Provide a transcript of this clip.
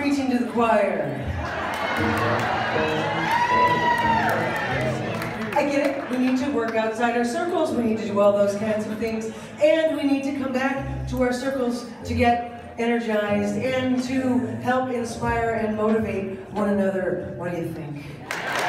preaching to the choir. I get it, we need to work outside our circles, we need to do all those kinds of things, and we need to come back to our circles to get energized and to help inspire and motivate one another. What do you think?